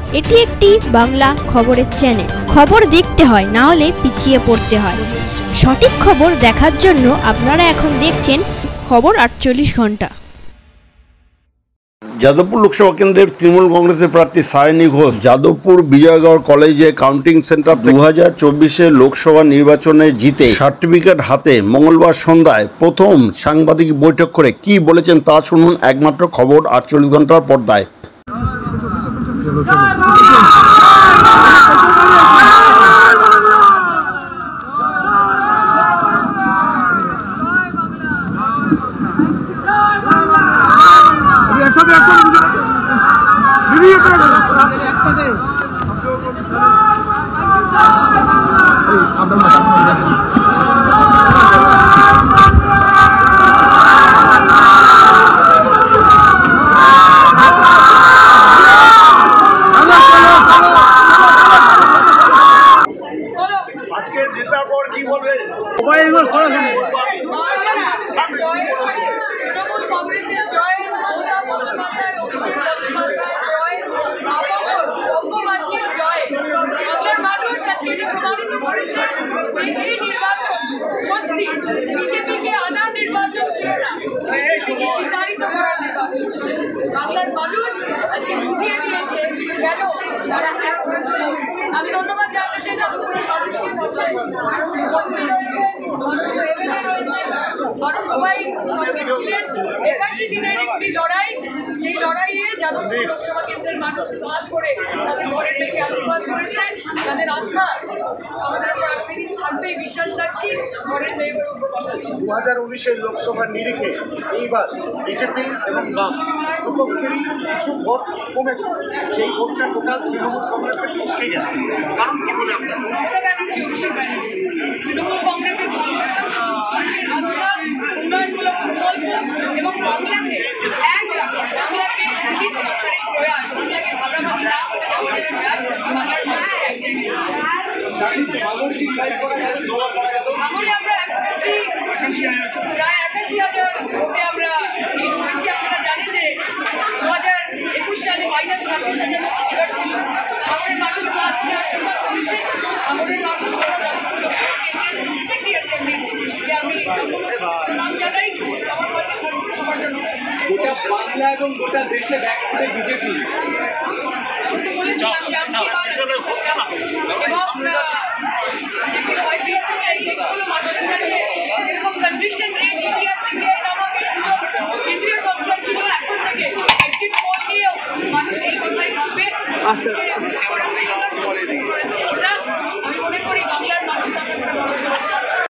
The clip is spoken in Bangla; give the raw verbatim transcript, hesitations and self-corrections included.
এটি একটি বাংলা খবরের চ্যানেল। খবর দেখতে হয়, না হলে পিছিয়ে পড়তে হয়। সঠিক খবর দেখার জন্য আপনারা এখন দেখছেন খবর আটচল্লিশ ঘন্টা। যাদবপুর লোকসভা কেন্দ্রের তৃণমূল কংগ্রেসের প্রার্থী সায়নী ঘোষ যাদবপুর বিজয়গড় কলেজে কাউন্টিং সেন্টার দু হাজার চব্বিশে লোকসভা নির্বাচনে জিতে সার্টিফিকেট হাতে মঙ্গলবার সন্ধ্যায় প্রথম সাংবাদিক বৈঠক করে কি বলেছেন তা শুনুন একমাত্র খবর আটচল্লিশ ঘন্টার পর্দায়। আজকে জেতার পর কি বলবেন? তৃণমূল কংগ্রেসের জয়, মমতা বন্দ্যোপাধ্যায়, অভিষেক বন্দ্যোপাধ্যায় জয়, আপামর বঙ্গবাসীর জয়। বাংলার মানুষ আজকে এটা প্রমাণিত করেছে যে এই নির্বাচন সত্যি বিজেপিকে আনার নির্বাচন ছিল না, বিজেপিকে বিতাড়িত করার নির্বাচন ছিল। বাংলার মানুষ আজকে বুঝিয়ে দিয়েছে কেন তারা এক। আমি ধন্যবাদ জানতে চাই যাদবপুরের মানুষকে, বসে মন্ত্রী রয়েছে, এমএলএ রয়েছে, আরো সবাই সঙ্গে ছিলেন। একাশি দিনের একটি লড়াই, যেই লড়াইয়ে যাদবপুর লোকসভা কেন্দ্রের মানুষ কাজ করে তাদের ঘরের মেয়েকে আশীর্বাদ করেছে। তাদের আস্থা আমাদের উপর আগামী দিন থাকবেই, বিশ্বাস রাখছি ঘরের মেয়েগুলোর উপর কথা দিয়ে। দু হাজার উনিশের লোকসভার নিরিখে এইবার বিজেপি এবং বাম দুপক্ষেরই কিছু ভোট কমেছে, সেই ভোটটা টোটাল তৃণমূল কংগ্রেসের পক্ষে গেছে। কারণ কি বলে আপনার? মমতা ব্যানার্জি, অভিষেক ব্যানার্জি, তৃণমূল কংগ্রেসের সংগঠন, মানুষের আস্থা, উন্নয়নমূলক প্রকল্প এবং বাংলাকে এক রাখা, বাংলাকে মিলিত রাখার এই প্রয়াস, বাংলাকে ভাগাভাগি না করে আমাদের প্রয়াস বাংলার মানুষকে এক জায়গায় ভাঙরে আমরা এখন অব্দি প্রায় একাশি হাজার ভোটে আমরা লিড করেছি। আপনারা জানেন যে দু হাজার একুশ সালে মাইনাস ছাব্বিশ হাজার ফিগার ছিল। ভাঙরের মানুষ হাত ধরে আশীর্বাদ করেছে। ভাঙরের মানুষ যাদবপুর লোকসভা কেন্দ্রের প্রত্যেকটি অ্যাসেম্বলিতে আমি নাম জানাই, আমার পাশে থাকবে সবার জন্য। গোটা বাংলা এবং গোটা দেশে ব্যাকফুটে বিজেপি। আমি তো বলেছিলাম যে আমি এবং বিজেপি ভয় পেয়েছে যে যেগুলো মানুষের কাছে যেরকম কনভিকশন রেট ইন্ডিয়া সিবিআই নামক কেন্দ্রীয় সংস্থা ছিল, এখন থেকে এক্সিট পোল নিয়েও মানুষ এই কথাই ভাববে।